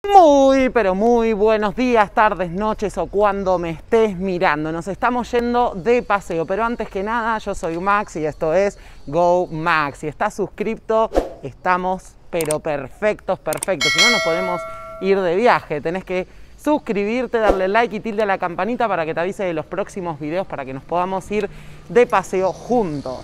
Muy, pero muy buenos días, tardes, noches o cuando me estés mirando. Nos estamos yendo de paseo, pero antes que nada, yo soy Max y esto es Go Max. Si estás suscripto, estamos pero perfectos. Si no, nos podemos ir de viaje. Tenés que suscribirte, darle like y tilde a la campanita para que te avise de los próximos videos para que nos podamos ir de paseo juntos.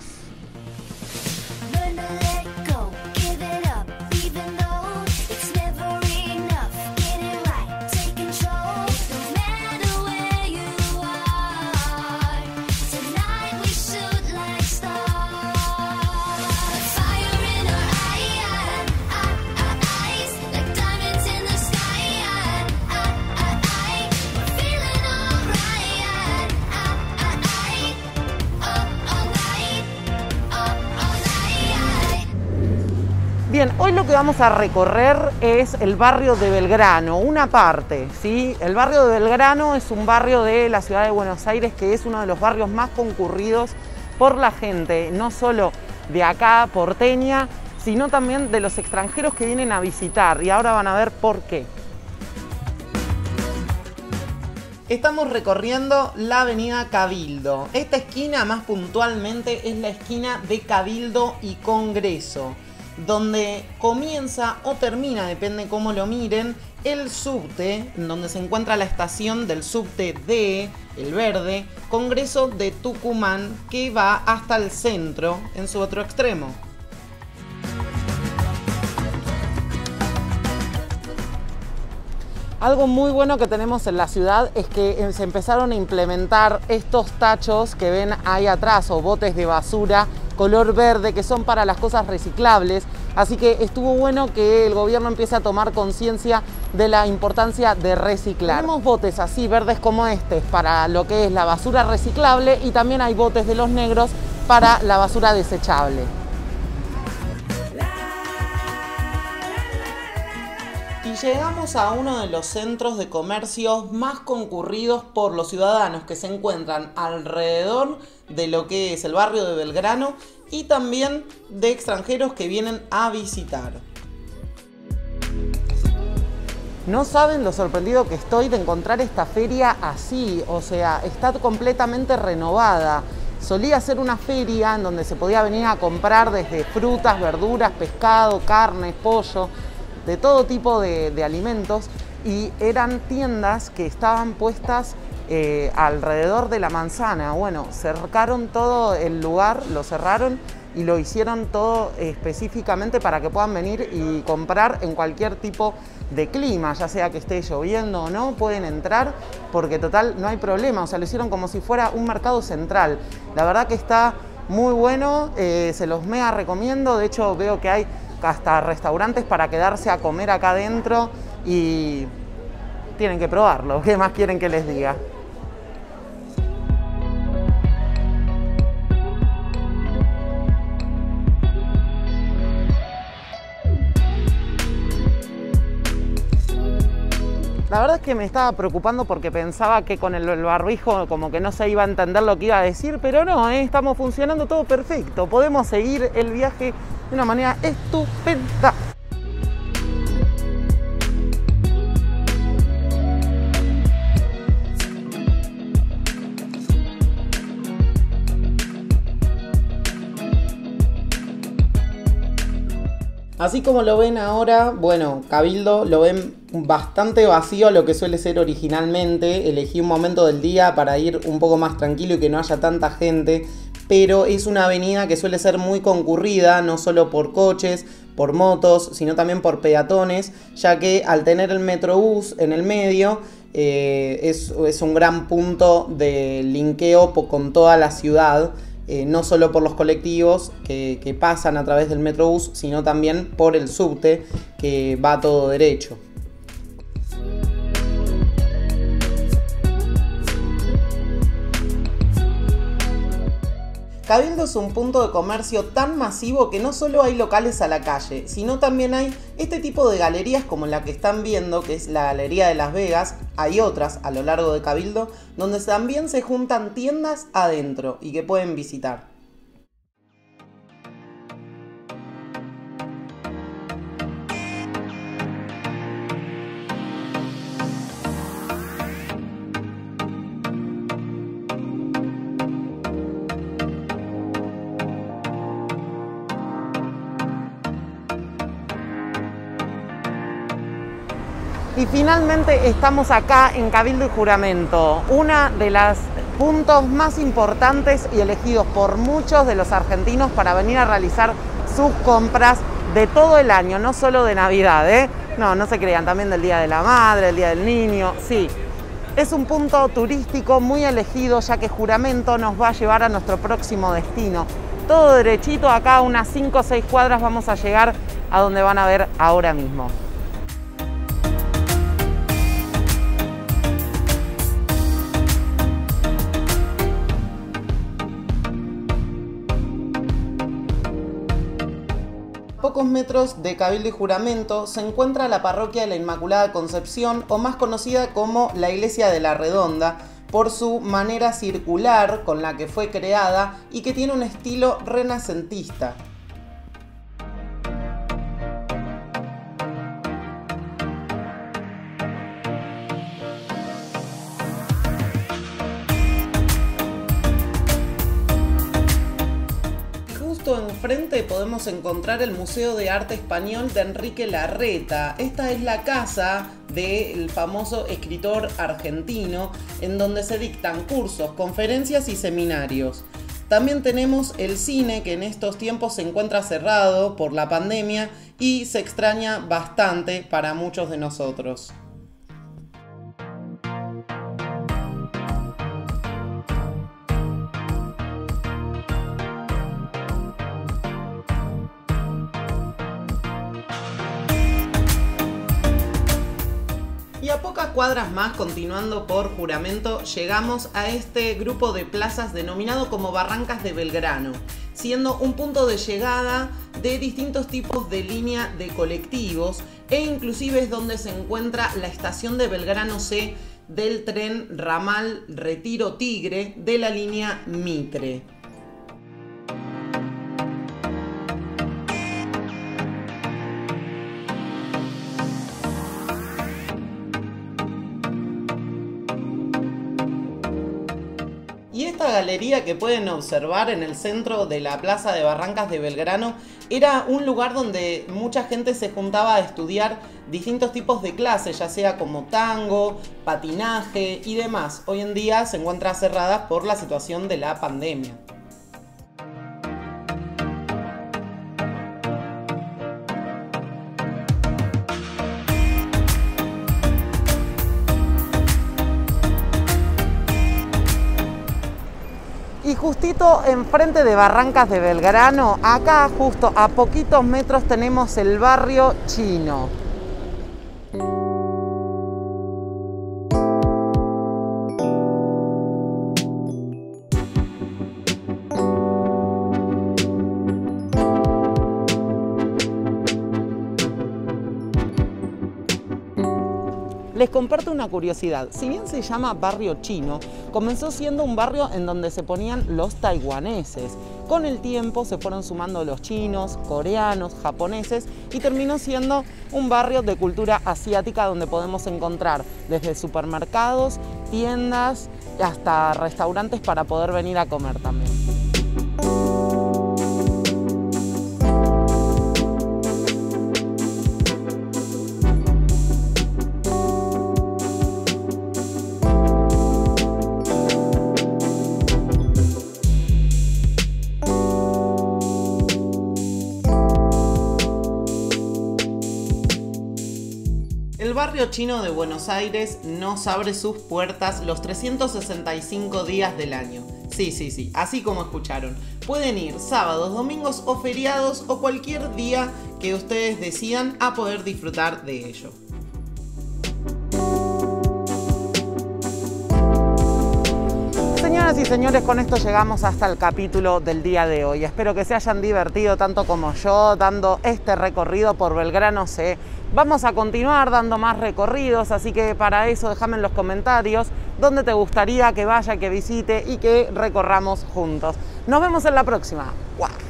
Bien, hoy lo que vamos a recorrer es el barrio de Belgrano, una parte, ¿sí? El barrio de Belgrano es un barrio de la ciudad de Buenos Aires que es uno de los barrios más concurridos por la gente, no solo de acá, porteña, sino también de los extranjeros que vienen a visitar, y ahora van a ver por qué. Estamos recorriendo la avenida Cabildo. Esta esquina, más puntualmente, es la esquina de Cabildo y Congreso, donde comienza o termina, depende cómo lo miren, el subte, donde se encuentra la estación del subte D, el verde, Congreso de Tucumán, que va hasta el centro en su otro extremo. Algo muy bueno que tenemos en la ciudad es que se empezaron a implementar estos tachos que ven ahí atrás, o botes de basura color verde, que son para las cosas reciclables. Así que estuvo bueno que el gobierno empiece a tomar conciencia de la importancia de reciclar. Tenemos botes así verdes como este para lo que es la basura reciclable, y también hay botes de los negros para la basura desechable. Y llegamos a uno de los centros de comercios más concurridos por los ciudadanos que se encuentran alrededor de lo que es el barrio de Belgrano, y también de extranjeros que vienen a visitar. No saben lo sorprendido que estoy de encontrar esta feria así, o sea, está completamente renovada. Solía ser una feria en donde se podía venir a comprar desde frutas, verduras, pescado, carne, pollo, de todo tipo de alimentos, y eran tiendas que estaban puestas alrededor de la manzana. Bueno, cercaron todo el lugar, lo cerraron y lo hicieron todo específicamente para que puedan venir y comprar en cualquier tipo de clima, ya sea que esté lloviendo o no, pueden entrar porque total no hay problema. O sea, lo hicieron como si fuera un mercado central. La verdad que está muy bueno, se los mega recomiendo. De hecho, veo que hay hasta restaurantes para quedarse a comer acá adentro y tienen que probarlo. ¿Qué más quieren que les diga? La verdad es que me estaba preocupando porque pensaba que con el barbijo como que no se iba a entender lo que iba a decir, pero no, estamos funcionando todo perfecto. Podemos seguir el viaje de una manera estupenda. Así como lo ven ahora, bueno, Cabildo lo ven bastante vacío a lo que suele ser originalmente. Elegí un momento del día para ir un poco más tranquilo y que no haya tanta gente, pero es una avenida que suele ser muy concurrida, no solo por coches, por motos, sino también por peatones, ya que al tener el Metrobús en el medio, es un gran punto de linkeo con toda la ciudad. No solo por los colectivos que pasan a través del Metrobús, sino también por el subte que va todo derecho. Cabildo es un punto de comercio tan masivo que no solo hay locales a la calle, sino también hay este tipo de galerías como la que están viendo, que es la Galería de Las Vegas. Hay otras a lo largo de Cabildo donde también se juntan tiendas adentro y que pueden visitar. Y finalmente estamos acá en Cabildo y Juramento, una de los puntos más importantes y elegidos por muchos de los argentinos para venir a realizar sus compras de todo el año, no solo de Navidad, ¿eh? No se crean, también del Día de la Madre, el Día del Niño, sí. Es un punto turístico muy elegido, ya que Juramento nos va a llevar a nuestro próximo destino. Todo derechito, acá unas 5 o 6 cuadras vamos a llegar a donde van a ver ahora mismo. A pocos metros de Cabildo y Juramento se encuentra la parroquia de la Inmaculada Concepción, o más conocida como la Iglesia de la Redonda, por su manera circular con la que fue creada y que tiene un estilo renacentista. Enfrente podemos encontrar el Museo de Arte Español de Enrique Larreta. Esta es la casa del famoso escritor argentino, en donde se dictan cursos, conferencias y seminarios. También tenemos el cine, que en estos tiempos se encuentra cerrado por la pandemia y se extraña bastante para muchos de nosotros. Y a pocas cuadras más, continuando por Juramento, llegamos a este grupo de plazas denominado como Barrancas de Belgrano, siendo un punto de llegada de distintos tipos de línea de colectivos, e inclusive es donde se encuentra la estación de Belgrano C del tren ramal Retiro Tigre de la línea Mitre. Y esta galería que pueden observar en el centro de la plaza de Barrancas de Belgrano era un lugar donde mucha gente se juntaba a estudiar distintos tipos de clases, ya sea como tango, patinaje y demás. Hoy en día se encuentra cerrada por la situación de la pandemia. Y justito enfrente de Barrancas de Belgrano, acá justo a poquitos metros tenemos el barrio chino. Les comparto una curiosidad. Si bien se llama barrio chino, comenzó siendo un barrio en donde se ponían los taiwaneses. Con el tiempo se fueron sumando los chinos, coreanos, japoneses y terminó siendo un barrio de cultura asiática donde podemos encontrar desde supermercados, tiendas hasta restaurantes para poder venir a comer también. El barrio chino de Buenos Aires nos abre sus puertas los 365 días del año. Sí, así como escucharon. Pueden ir sábados, domingos o feriados o cualquier día que ustedes decidan a poder disfrutar de ello. Señoras y señores, con esto llegamos hasta el capítulo del día de hoy. Espero que se hayan divertido tanto como yo dando este recorrido por Belgrano C. Vamos a continuar dando más recorridos, así que para eso déjame en los comentarios dónde te gustaría que vaya, que visite y que recorramos juntos. Nos vemos en la próxima. ¡Guau!